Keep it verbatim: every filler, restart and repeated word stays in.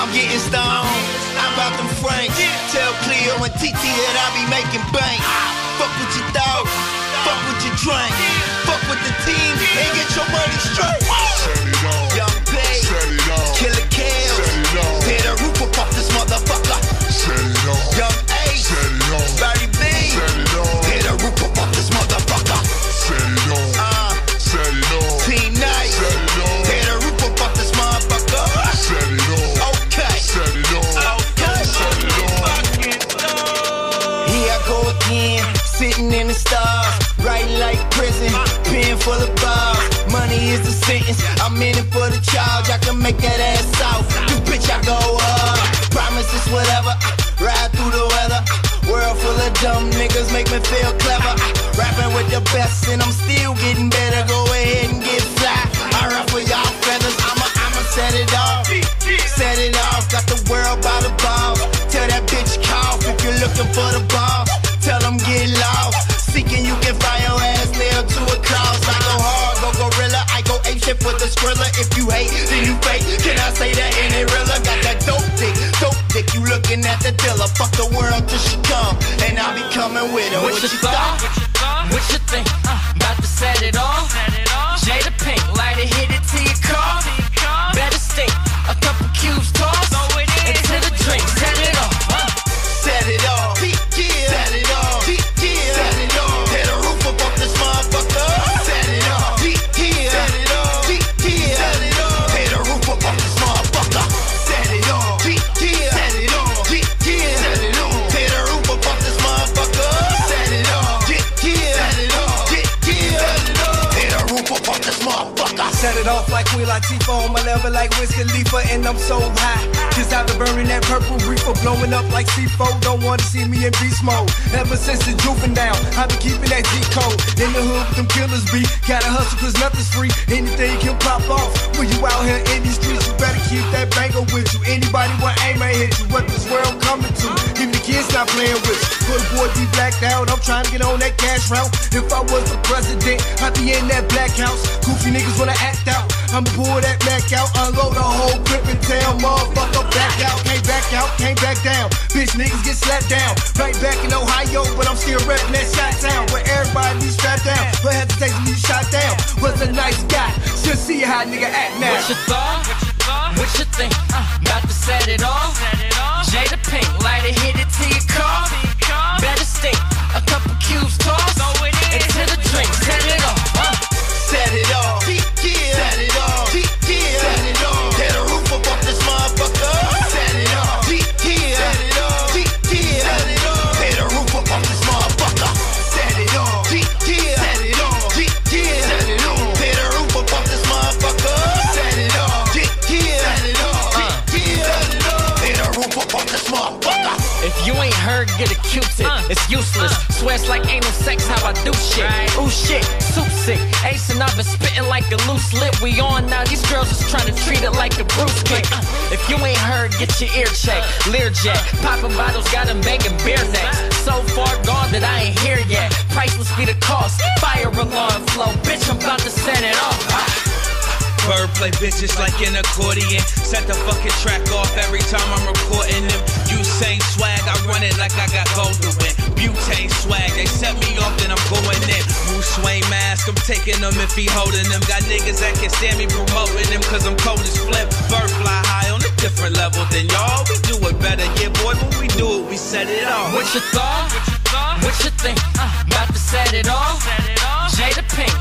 I'm getting stoned. I'm about them franks. Tell Cleo and T T that I be making bank. Fuck what you thought. Fuck what you drank. Fuck with the team and get your money straight. Young Bay, Killer Kale, tear the roof up off this motherfucker. Young Ace, Barry B, tear the roof up off this motherfucker. Uh, Team Night, tear the roof up off this motherfucker. Okay, okay. Here I go again, sitting in the stars, right like prison, pen full of bars. Money is the sentence, I'm in it for the charge. I can make that ass out, you bitch I go hard. Promises whatever, ride through the weather. World full of dumb niggas make me feel clever. Rapping with the best and I'm still getting better. Go ahead and get fly, I ruffle y'all feathers. I'ma, I'ma set it off, set it off. Got the world by the balls. Tell that bitch cough if you're looking for the boss. Tell them get lost. Seeking you can find your ass nailed to a cross. I go hard, go gorilla. I go ape shit with the skrilla. If you hate, then you fake. Can I say that in it realer? Got that dope dick, dope dick. You looking at the dealer. Fuck the world till she come, and I'll be coming with her. What, what you thought? thought? What you think? Uh, about to set it off. Jada Pink, light it, hit it to your car. Better stink. A couple cubes tossed into the drink. Set it off. Uh. Set it off. Yeah. Set it off. Yeah. Set it off. Tear the roof up off this motherfucker. Set it off. Yeah. Set it off. Yeah. Set it off. Tear the roof up off this motherfucker. Set it off. Yeah. Set it off. Yeah. Set it off. Tear the roof up off this motherfucker. Set it off. Yeah. Set it off. Yeah. Set it off. Tear the roof up off this motherfucker. Set it off like Queen Latifah on my level like Wiz Khalifa, and I'm so high. Cause I've been burning that purple reefer, blowing up like C four. Don't wanna see me in beast mode. Ever since the juvenile, I've been keeping that G-code. In the hood with them killers be. Gotta hustle cause nothing's free. Anything can pop off. When you out here in these streets, you better keep that banger with you. Anybody want aim and hit you. What this world coming to? Even the kids not playing with you. Put a boy be blacked out. I'm trying to get on that cash route. If I was the president, I'd be in that black house. Goofy niggas wanna act out. I'ma pull that Mac out, unload the whole grip and tell motherfucker back out. Can't back out, can't back down. Bitch niggas get slapped down. Right back in Ohio, but I'm still reppin' that shot town. Where everybody be strapped down, but hesitation be shot down. Was a nice guy, still see how a nigga act now. What you thought? What you think? Uh, about to set it off. Jada Pink, light it, hit it to your car. Better stink. A couple cubes tossed into the drink. Set it off. Uh. Set it off. Yeah. Set it off. Yeah. Set it off. Tear the roof up off this motherfucker. Set it off. Yeah. Set it off. Yeah. Set it off. Tear the roof up off this motherfucker. Set it off. Yeah. Set it off. Yeah. Set it off. Tear the roof up off this motherfucker. Set it off. Yeah. Set it off. Yeah. Set it off. Tear the roof up off this motherfucker. If you ain't heard, get a Q-tip. Uh, it's useless. Uh, Swear it's like anal sex how I do shit. Right. Ooh shit, soup sick. Ace and I've been spitting like a loose lip. We on now. These girls is trying to treat it like a Bruce kick. Uh, if you ain't heard, get your ear checked. Learjet, popping bottles, got them banging beer necks. So far gone that I ain't here yet. Priceless be the cost. Fire alarm flow, bitch. I'm about to set it off. Uh, Bird play bitches like an accordion. Set the fucking track off every time I'm recording them. Usain swag, I run it like I got gold to win. Butane swag, they set me off, then I'm going in. Bruce Wayne mask, I'm taking them if he holding them. Got niggas that can stand me promoting them, cause I'm cold as flip. Bird fly high on a different level than y'all. We do it better, yeah boy, when we do it, we set it off. What you thought? What you think? Uh, about to set it off. Jada Pink,